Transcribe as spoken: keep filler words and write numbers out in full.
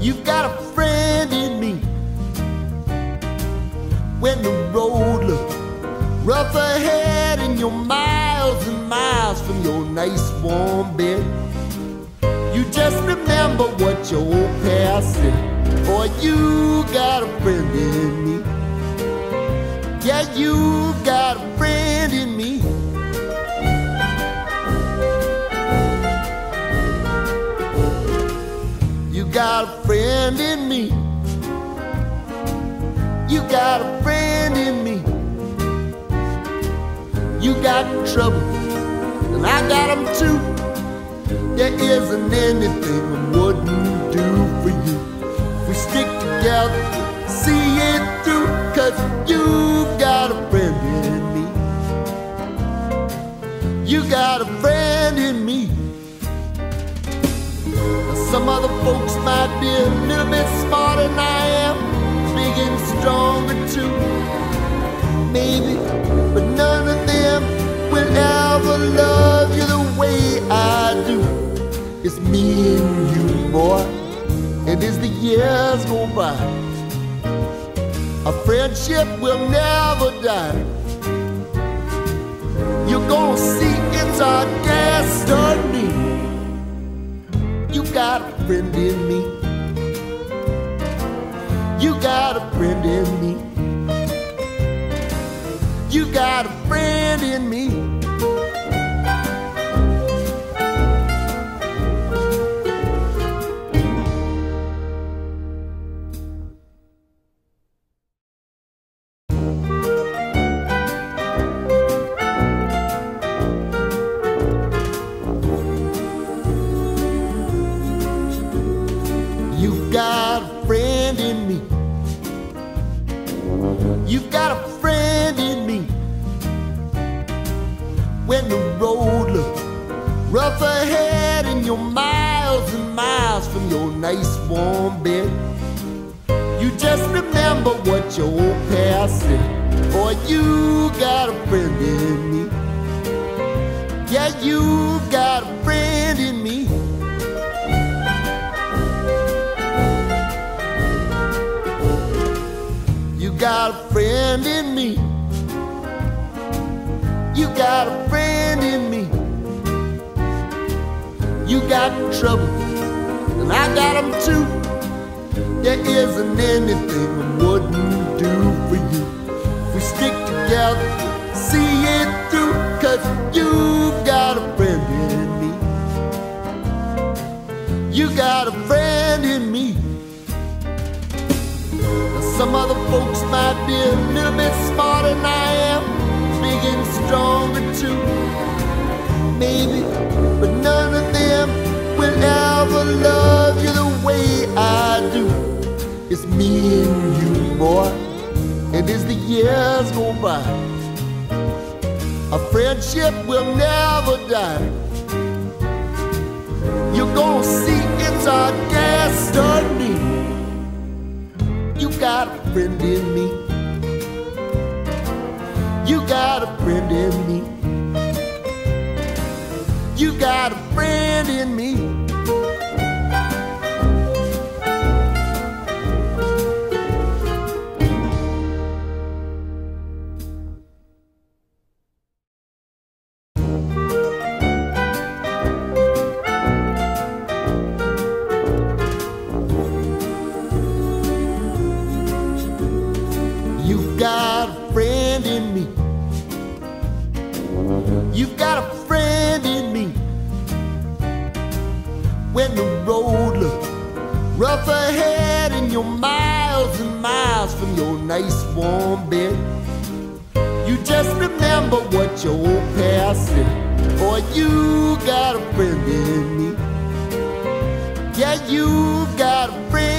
You've got a friend in me. When the road looks rough ahead and you're miles and miles from your nice warm bed, you just remember what your old past said. Boy, you got a friend in me. Yeah, you got a friend in me. You got a friend in me. You got a friend in me. You got trouble, and I got them too. There isn't anything I wouldn't do for you. We stick together, see it through, 'cause you've got a friend in me. You got a friend in me. Now, some other folks might be a little bit smarter than I am, big and stronger too, maybe, but none of them will ever love you the way I do. It's me and you, boy, and as the years go by, our friendship will never die. You're gonna see it's our destiny. You got a friend in me. You got a friend in me. You got a friend in me. You've got a friend in me. You've got a friend in me. When the road looks rough ahead and you're miles and miles from your nice warm bed, you just remember what your old past said. Boy, you got a friend in me. Yeah, you've got a friend in me. You got a friend in me. You got a friend in me. You got trouble, and I got them too. There isn't anything I wouldn't do for you. We stick together, see it through, 'cause you've got a friend in me. You got a friend in me. Some other folks might be a little bit smarter than I am, big and stronger too, maybe, but none of them will ever love you the way I do. It's me and you, boy, and as the years go by, our friendship will never die. You're gonna see it's our destiny. You got a friend in me. You got a friend in me. You got a friend in me. You've got a friend in me. You've got a friend in me. When the road looks rough ahead and you're miles and miles from your nice warm bed, you just remember what your old past said. Boy, you got a friend in me. Yeah, you've got a friend